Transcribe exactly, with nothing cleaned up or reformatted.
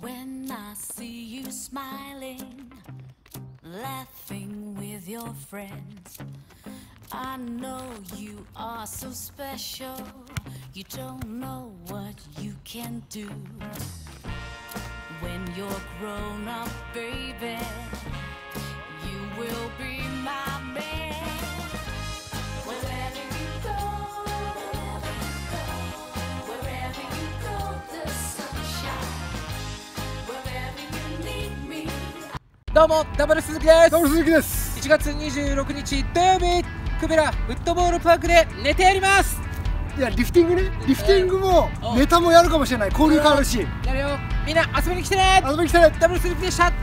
When I see you smiling, laughing with your friends, I know you are so special. You don't know what you can do. When you're grown up, baby, you will be my man. Wherever you go, wherever you go, the sunshine. Wherever you need me. どうもダブル鈴木です。 ダブル鈴木です。 いちがつにじゅうろくにち土曜日、クベラフットボールパークで寝てやります。 いや、リフティングね、リフティングもネタもやるかもしれない。交流会あるし、 やるよ。みんな遊びに来てね。 遊びに来てね。 ダブル鈴木でした。